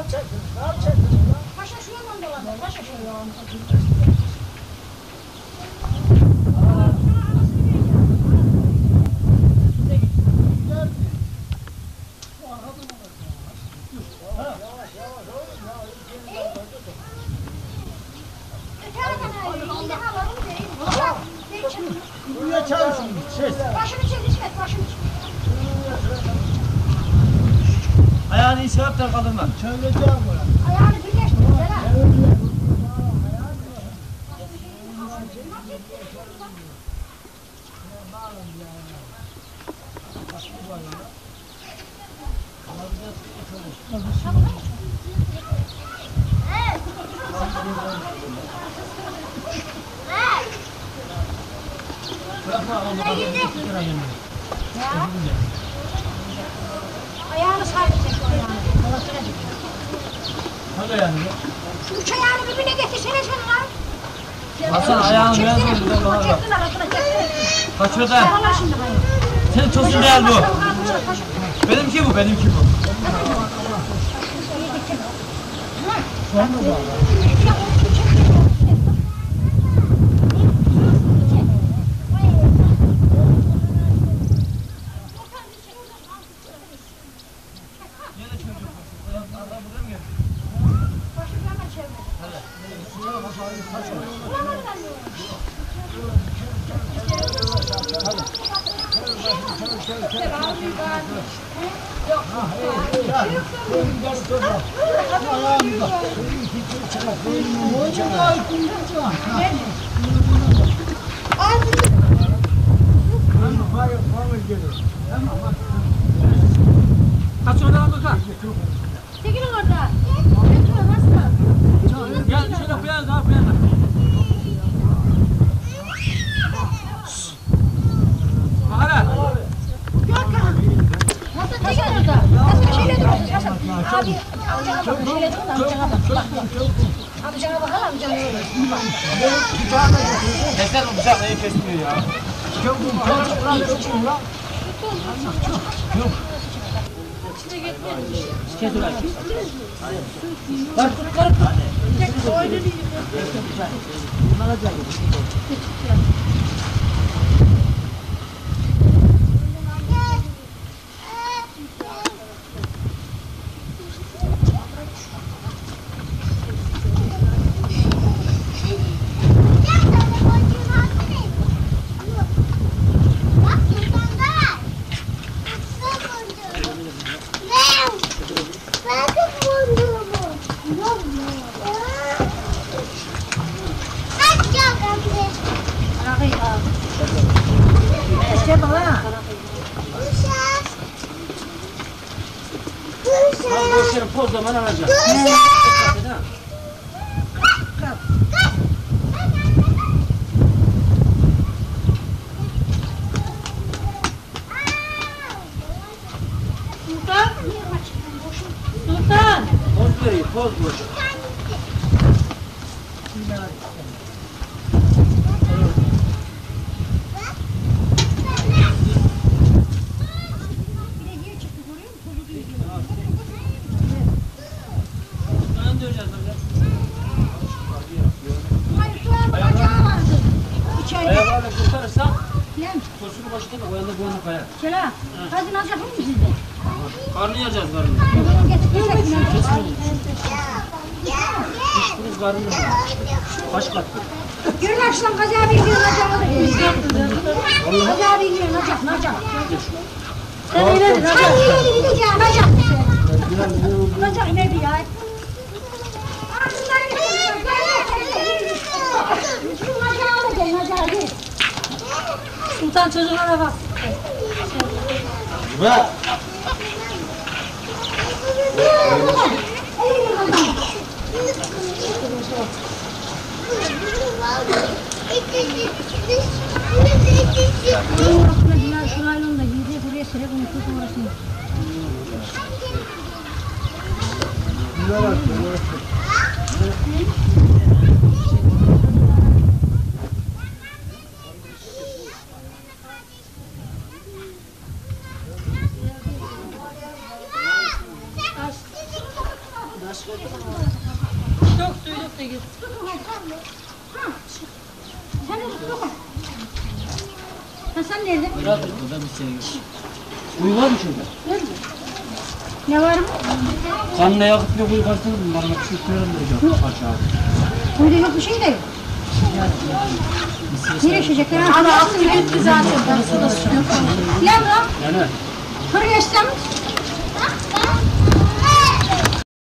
Paşa şu yandan dolandı. Paşa şu yandan. Buraya çalışın. Başını çek İsmet, başını çek. Ayağını iyi sevap da kalın lan. Çevireceğim buraya. Ayağını birleştir. Ayağını sabitlesin ayağını. Hadi ayağını. Üç ayağını birbirine getirsene sen lan. Hasan ayağını biraz Çektiler, önce bana bak. çektiler, çektiler. Kaçıyor da. Sarılar şimdi bana. Senin tosun değil bu. Benimki bu, benimki bu. Kaç oradan bakar. Çekilin orada. Gel şöyle koyalım daha koyalım. Bahara. Hasan çekilin orada. Hasan şöyle dur. Hasan. Abi amcana bak. Şöyle dur da amcana bak. Amcana bak. Amcana bak. Yeter bu bıçak neyi kesmiyor ya. Kes ulan. Bak tutları tut. Boşverin poz zaman alacağım. Sultan. Sultan. Poz veriyor, poz boş. Ayaklarla kurtarırsak tosunu başına da o yanda bu yana kayar. Şela, hadi naz yapalım mı sizde? Karnıyacağız karnını. Bunu getir, İş kuruz karnını. Kaç kat? Görün akşam Gazi abi gidiyor, Nacak'a da gidiyor. Gazi abi gidiyor, Nacak. Sen ileri, Nacak. Sen ileri gideceğim, Nacak. Nacak ileri ya. Şunları getir, Nacak'a da gel, Nacak'a gel. Sultan çocuğuna bak. Ve Şu laylonla girdi, buraya serek unuttu orasını. Çok suyduk da git. Sen de tut. Sen nerede? Burada bir şey yok. Kuyu var mı şurada? Ne var mı? Kanına yakıt bir kuyu kaçtınız mı? Bana bir şey söylemeyeceğim. Aşağı. Burada yok bir şey de yok. Nereye şişecekler? Ana attı gitti zaten. Ben sana su yok. Yavrum, Yani. kuru yaşlamış.